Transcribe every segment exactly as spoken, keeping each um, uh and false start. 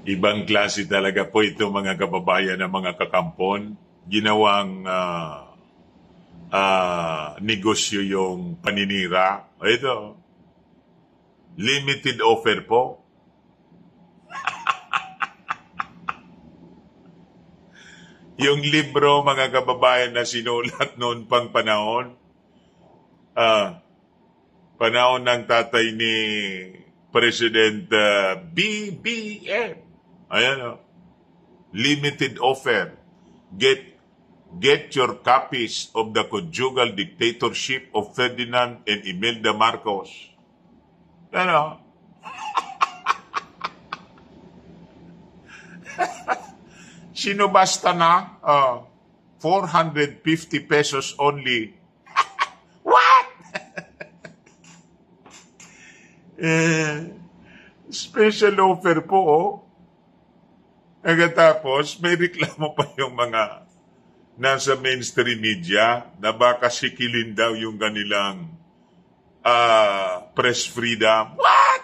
Ibang klase talaga po ito mga kababayan ng mga kakampon. Ginawang uh, uh, negosyo yung paninira. Ito, limited offer po. Yung libro mga kababayan na sinulat noon pang panahon, uh, panahon ng tatay ni President uh, B B M. Ayan o. Limited offer. Get get your copies of the conjugal dictatorship of Ferdinand and Imelda Marcos. Ano? Sinubasta na uh, four hundred fifty pesos only. What? eh, special offer po, oh. Pagkatapos, may reklamo pa yung mga nasa mainstream media na baka sikilin daw yung kanilang uh, press freedom. What?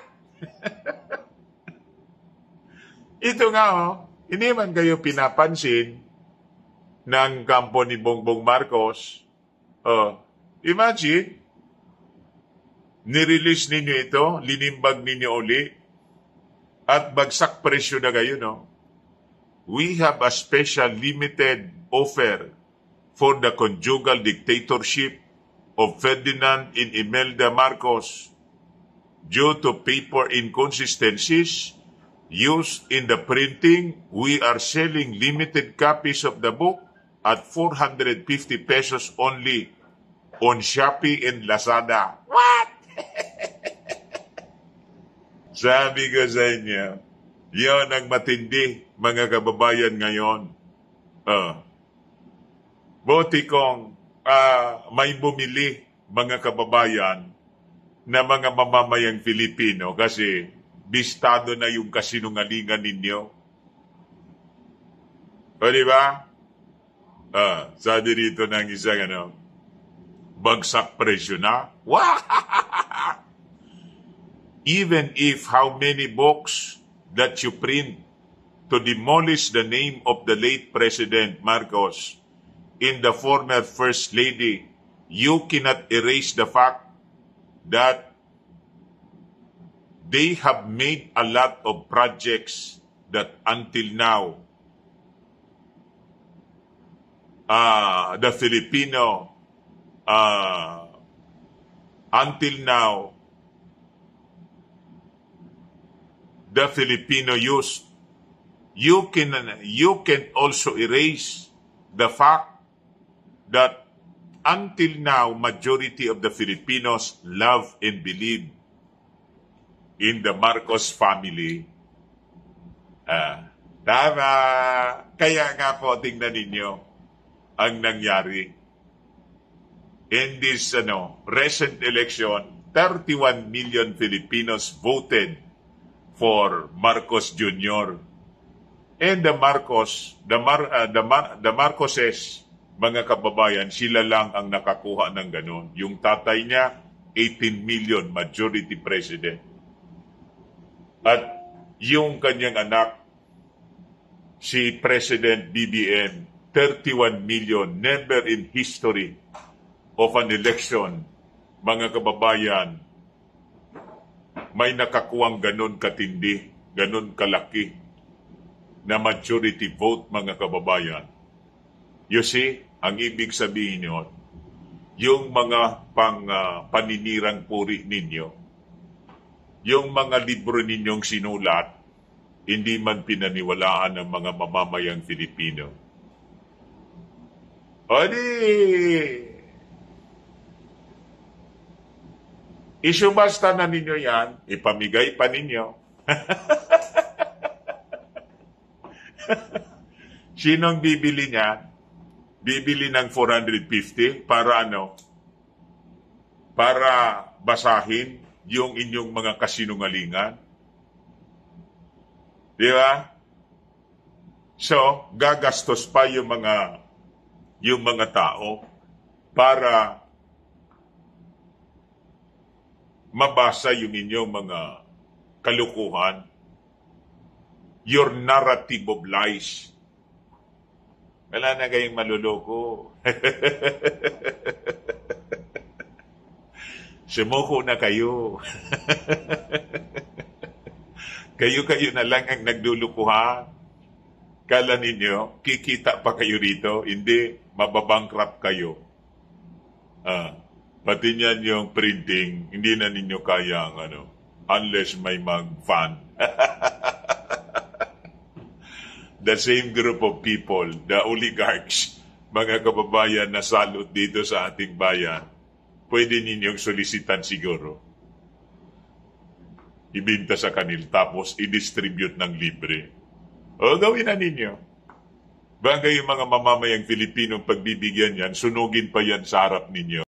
Ito nga, oh, hindi man kayo pinapansin ng kampo ni Bongbong Marcos. Oh, imagine, nirelease ninyo ito, linimbag ninyo uli, at bagsak presyo na kayo, no? We have a special limited offer for the conjugal dictatorship of Ferdinand and Imelda Marcos. Due to paper inconsistencies used in the printing, we are selling limited copies of the book at four hundred fifty pesos only on Shopee and Lazada. What? Sabi ko sa inyo, yun ang matindi, mga kababayan ngayon. Uh, buti kong uh, may bumili, mga kababayan, na mga mamamayang Filipino kasi bistado na yung kasinungalingan ninyo. O diba? Uh, sabi dito ng isang ano, bagsak presyo na. Even if how many books that you print to demolish the name of the late President Marcos in the former First Lady, you cannot erase the fact that they have made a lot of projects that until now uh, the Filipino uh, until now the Filipino used. You can you can also erase the fact that until now majority of the Filipinos love and believe in the Marcos family. Ah, tama. Kaya nga po tingnan ninyo ang nangyari. In this ano, recent election, thirty-one million Filipinos voted for Marcos Junior And the Marcos, the, Mar, uh, the, Mar, the Marcoses, mga kababayan, sila lang ang nakakuha ng ganon. Yung tatay niya, eighteen million, majority president. At yung kanyang anak, si President B B M, thirty-one million, never in history of an election, mga kababayan, may nakakuwang ganon katindi, ganon kalaki na majority vote, mga kababayan. You see, ang ibig sabihin nyo, yung mga pang, uh, paninirang puri ninyo, yung mga libro ninyong sinulat, hindi man pinaniwalaan ng mga mamamayang Filipino. O di, isubasta na ninyo yan, ipamigay pa ninyo. Sinong bibili niya? Bibili ng four hundred fifty para ano? Para basahin yung inyong mga kasinungalingan. Di ba? So, gagastos pa yung mga yung mga tao para mabasa yung inyong mga kalukuhan. your narrative of lies. Wala na kayong maluloko. Sumuko na kayo. Kayo-kayo na lang ang naglulukuhan. Kala ninyo, kikita pa kayo rito? Hindi, mababankrupt kayo. Ah, pati niyan yung printing, hindi na ninyo kaya ang ano, unless may mag-fund. The same group of people, the oligarchs, mga kababayan na salot dito sa ating bayan, pwede ninyong solicitan siguro. Ibinta sa kanil, tapos i-distribute ng libre. O, gawin na ninyo. Bagay yung mga mamamayang Filipinong pagbibigyan yan, sunugin pa yan sa harap ninyo.